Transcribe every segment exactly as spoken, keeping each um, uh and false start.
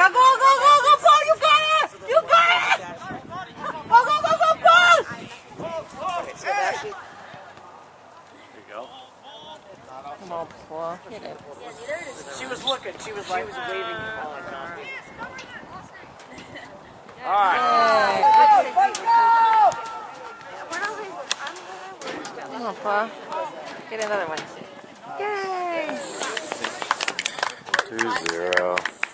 go, go, go, go, Paul, you got it! You got it! Go, go, go, go, Paul! There you go. Come on, Paul, hit it. She was looking. She was like, she was waving the ball. All right. Come on, Paul. Get another one. Yay! two zero.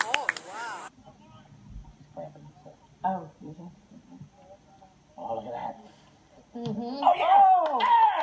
Oh, mm-hmm. Oh, look at that. Mm-hmm. Oh, yeah! Oh!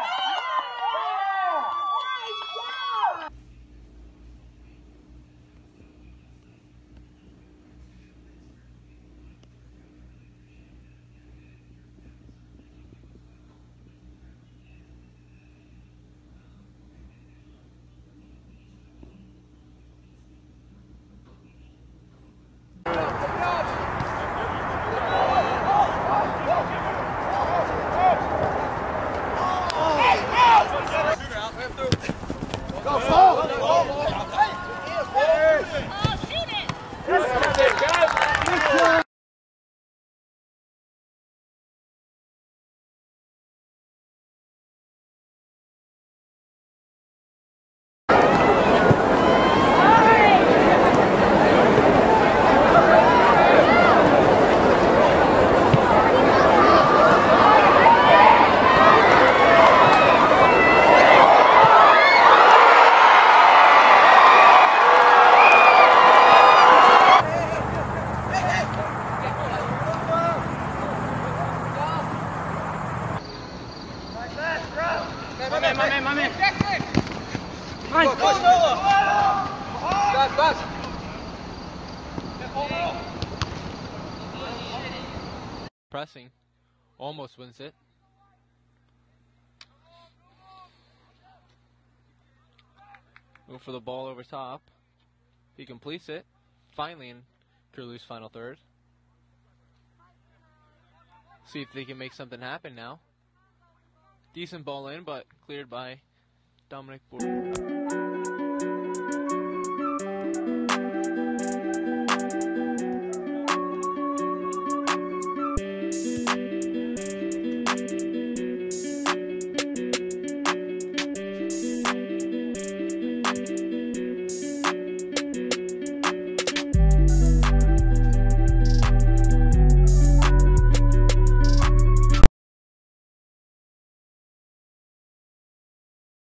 My man, my man, my man. Go, go, go. Pass, pass. Pressing. Almost wins it. Move for the ball over top. He completes it. Finally in Curlew's final third. See if they can make something happen now. Decent ball in, but cleared by Dominic Bourque.